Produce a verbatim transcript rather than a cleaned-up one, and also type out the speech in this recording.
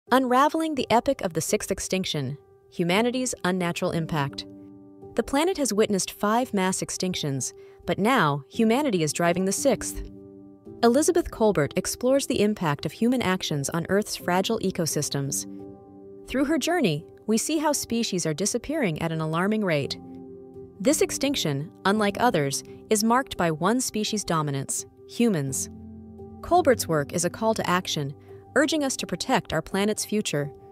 Unraveling the Epoch of the Sixth Extinction, Humanity's Unnatural Impact. The planet has witnessed five mass extinctions, but now humanity is driving the sixth. Elizabeth Kolbert explores the impact of human actions on Earth's fragile ecosystems. Through her journey, we see how species are disappearing at an alarming rate. This extinction, unlike others, is marked by one species' dominance: humans. Kolbert's work is a call to action, urging us to protect our planet's future.